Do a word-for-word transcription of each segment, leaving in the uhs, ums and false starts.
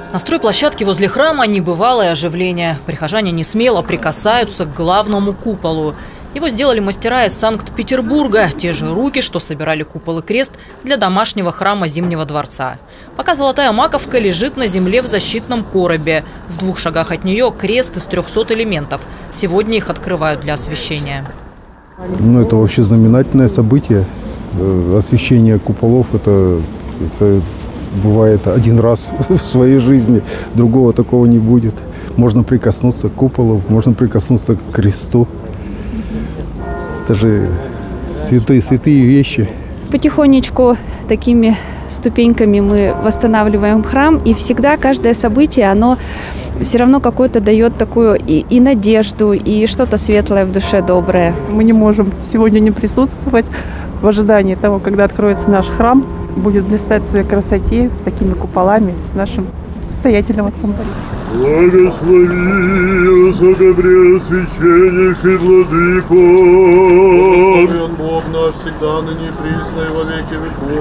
На стройплощадке возле храма небывалое оживление. Прихожане не смело прикасаются к главному куполу. Его сделали мастера из Санкт-Петербурга. Те же руки, что собирали купол и крест для домашнего храма Зимнего дворца. Пока золотая маковка лежит на земле в защитном коробе. В двух шагах от нее крест из трехсот элементов. Сегодня их открывают для освящения. Ну, это вообще знаменательное событие. Освящение куполов – это, это бывает один раз в своей жизни. Другого такого не будет. Можно прикоснуться к куполу, можно прикоснуться к кресту. Это же святые, святые вещи. Потихонечку такими ступеньками мы восстанавливаем храм. И всегда каждое событие, оно все равно какое-то дает такую и, и надежду, и что-то светлое в душе, доброе. Мы не можем сегодня не присутствовать в ожидании того, когда откроется наш храм, будет блистать в своей красоте, с такими куполами, с нашим настоятельным отцом Борисом. Благослови, высокопреосвященнейший владыко! Благословен Бог наш всегда, ныне и присно и во веки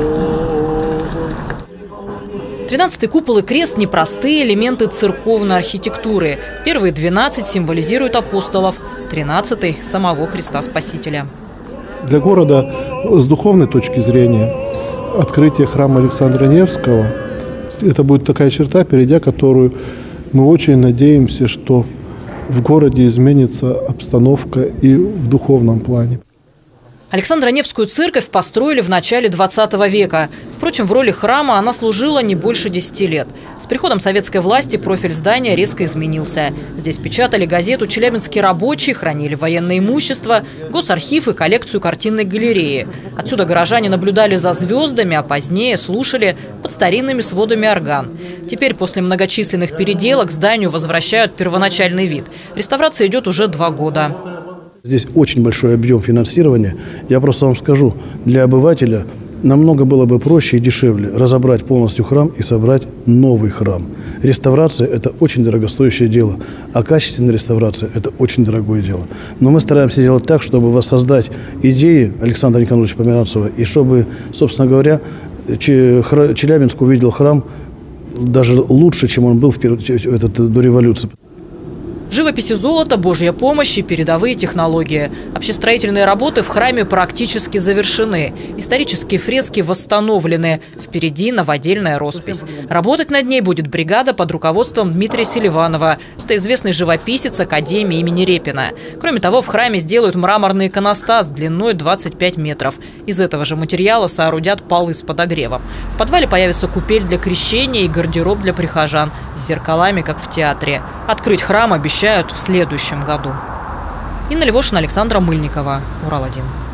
веков. Тринадцатый купол и крест – непростые элементы церковной архитектуры. Первые двенадцать символизируют апостолов, тринадцатый – самого Христа Спасителя. Для города с духовной точки зрения открытие храма Александра Невского – это будет такая черта, перейдя которую мы очень надеемся, что в городе изменится обстановка и в духовном плане. Александро-Невскую церковь построили в начале двадцатого века. Впрочем, в роли храма она служила не больше десяти лет. С приходом советской власти профиль здания резко изменился. Здесь печатали газету «Челябинский рабочий», хранили военное имущество, госархив и коллекцию картинной галереи. Отсюда горожане наблюдали за звездами, а позднее слушали под старинными сводами орган. Теперь после многочисленных переделок зданию возвращают первоначальный вид. Реставрация идет уже два года. Здесь очень большой объем финансирования. Я просто вам скажу, для обывателя намного было бы проще и дешевле разобрать полностью храм и собрать новый храм. Реставрация – это очень дорогостоящее дело, а качественная реставрация – это очень дорогое дело. Но мы стараемся делать так, чтобы воссоздать идеи Александра Николаевича Померанцева, и чтобы, собственно говоря, Челябинск увидел храм даже лучше, чем он был в период, этот, до революции. Живопись и золото, Божья помощь и передовые технологии. Общестроительные работы в храме практически завершены. Исторические фрески восстановлены. Впереди новодельная роспись. Работать над ней будет бригада под руководством Дмитрия Селиванова. Это известный живописец Академии имени Репина. Кроме того, в храме сделают мраморный иконостас длиной двадцать пять метров. Из этого же материала соорудят полы с подогревом. В подвале появится купель для крещения и гардероб для прихожан с зеркалами, как в театре. Открыть храм обещают в следующем году. Инна Левошина, Александра Мыльникова, Урал один.